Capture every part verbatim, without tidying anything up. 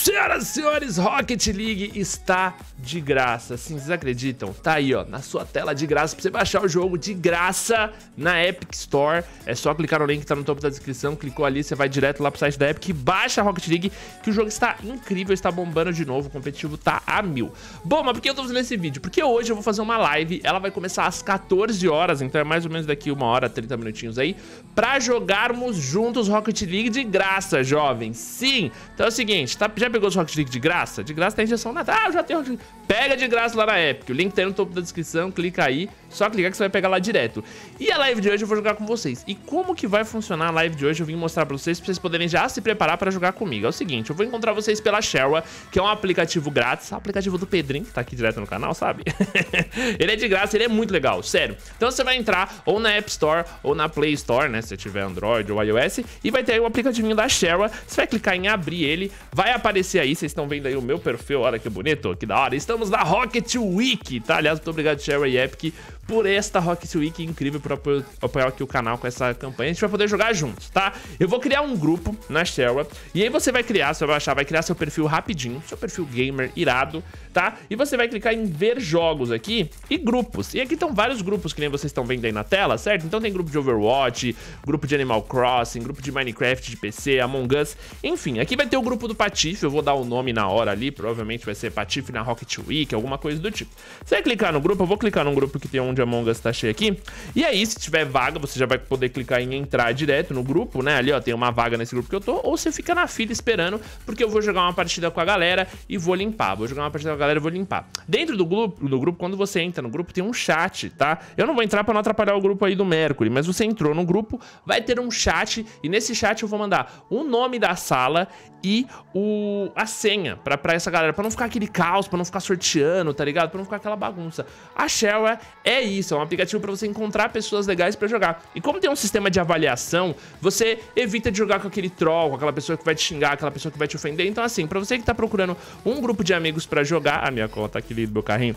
Senhoras e senhores, Rocket League está de graça. Sim, vocês acreditam? Tá aí, ó, na sua tela de graça pra você baixar o jogo de graça na Epic Store. É só clicar no link que tá no topo da descrição, clicou ali, você vai direto lá pro site da Epic e baixa a Rocket League, que o jogo está incrível, está bombando de novo, o competitivo tá a mil. Bom, mas por que eu tô fazendo esse vídeo? Porque hoje eu vou fazer uma live, ela vai começar às quatorze horas, então é mais ou menos daqui uma hora, trinta minutinhos aí, pra jogarmos juntos Rocket League de graça, jovens. Sim! Então é o seguinte, tá, já pegou os Rocket League de graça? De graça tem injeção na... Ah, eu já tenho Rocket League. Pega de graça lá na Epic, o link tá aí no topo da descrição, clica aí, só clicar que você vai pegar lá direto. E a live de hoje eu vou jogar com vocês. E como que vai funcionar a live de hoje eu vim mostrar pra vocês, pra vocês poderem já se preparar pra jogar comigo. É o seguinte, eu vou encontrar vocês pela Shareware, que é um aplicativo grátis, o aplicativo do Pedrinho, que tá aqui direto no canal, sabe? Ele é de graça, ele é muito legal, sério. Então você vai entrar ou na App Store ou na Play Store, né, se você tiver Android ou iOS, e vai ter aí o aplicativinho da Shareware. Você vai clicar em abrir ele, vai aparecer aí, vocês estão vendo aí o meu perfil, olha que bonito, que da hora. Estamos na Rocket Week, tá? Aliás, muito obrigado, Shareware e Epic, por esta Rocket Week incrível, por apoio, apoiar aqui o canal com essa campanha. A gente vai poder jogar juntos, tá? Eu vou criar um grupo na Shareware, e aí você vai criar, você vai baixar, vai criar seu perfil rapidinho, seu perfil gamer irado, tá? E você vai clicar em ver jogos aqui e grupos. E aqui estão vários grupos que nem vocês estão vendo aí na tela, certo? Então tem grupo de Overwatch, grupo de Animal Crossing, grupo de Minecraft de P C, Among Us, enfim. Aqui vai ter o grupo do Patife, eu vou dar o nome na hora ali, provavelmente vai ser Patife na Rocket Week, alguma coisa do tipo. Você vai clicar no grupo, eu vou clicar num grupo que tem um de Among Us tá cheio aqui. E aí, se tiver vaga, você já vai poder clicar em entrar direto no grupo, né? Ali, ó, tem uma vaga nesse grupo que eu tô. Ou você fica na fila esperando, porque eu vou jogar uma partida com a galera e vou limpar. Vou jogar uma partida com a galera e vou limpar. Dentro do grupo, do grupo, quando você entra no grupo, tem um chat, tá? Eu não vou entrar pra não atrapalhar o grupo aí do Mercury, mas você entrou no grupo, vai ter um chat, e nesse chat eu vou mandar o nome da sala e o, a senha pra, pra essa galera, pra não ficar aquele caos, pra não ficar sorteando, tá ligado? Pra não ficar aquela bagunça. A Shareware é isso, é um aplicativo pra você encontrar pessoas legais pra jogar. E como tem um sistema de avaliação, você evita de jogar com aquele troll, com aquela pessoa que vai te xingar, aquela pessoa que vai te ofender. Então assim, pra você que tá procurando um grupo de amigos pra jogar... A minha conta aqui do meu carrinho...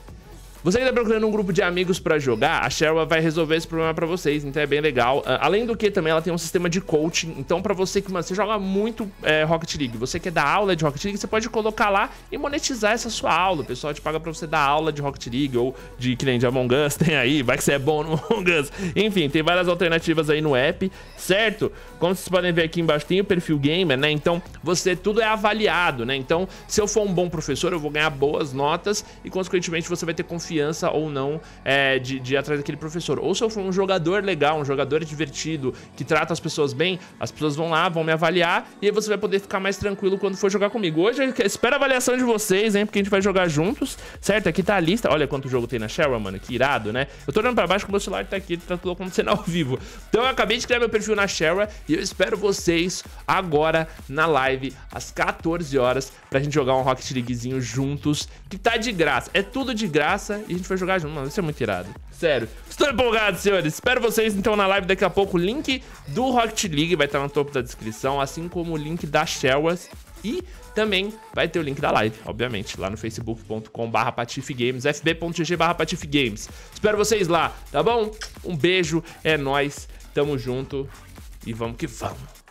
Você que tá procurando um grupo de amigos pra jogar, a Shareware vai resolver esse problema pra vocês, então é bem legal. Uh, além do que, também ela tem um sistema de coaching, então pra você que, mano, você joga muito é, Rocket League, você quer dar aula de Rocket League, você pode colocar lá e monetizar essa sua aula. O pessoal te paga pra você dar aula de Rocket League, ou de, que nem de Among Us, tem aí, vai que você é bom no Among Us. Enfim, tem várias alternativas aí no app, certo? Como vocês podem ver aqui embaixo, tem o perfil gamer, né? Então, você, tudo é avaliado, né? Então, se eu for um bom professor, eu vou ganhar boas notas e, consequentemente, você vai ter confiança ou não é, de, de ir atrás daquele professor. Ou se eu for um jogador legal, um jogador divertido, que trata as pessoas bem, as pessoas vão lá, vão me avaliar, e aí você vai poder ficar mais tranquilo quando for jogar comigo. Hoje eu espero a avaliação de vocês, hein, porque a gente vai jogar juntos, certo? Aqui tá a lista, olha quanto jogo tem na Shareware, mano, que irado, né? Eu tô olhando pra baixo, que o meu celular tá aqui, tá tudo acontecendo ao vivo. Então eu acabei de criar meu perfil na Shareware, e eu espero vocês agora na live, às quatorze horas, pra gente jogar um Rocket Leaguezinho juntos, que tá de graça. É tudo de graça, e a gente vai jogar junto, mano, isso é muito irado. Sério, estou empolgado, senhores. Espero vocês, então, na live daqui a pouco. O link do Rocket League vai estar no topo da descrição, assim como o link da Shareware. E também vai ter o link da live, obviamente, lá no facebook ponto com barra patifegames, f b ponto g g barra patifegames. Espero vocês lá, tá bom? Um beijo, é nóis, tamo junto e vamos que vamos.